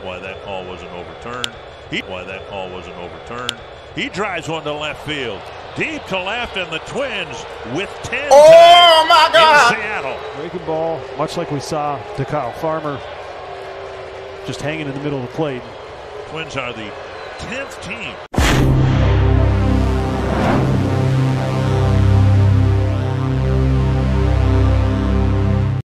Why that call wasn't overturned. He drives one to left field. Deep to left, and the Twins with 10 my God! in Seattle. Breaking ball, much like we saw to Kyle Farmer, just hanging in the middle of the plate. Twins are the 10th team.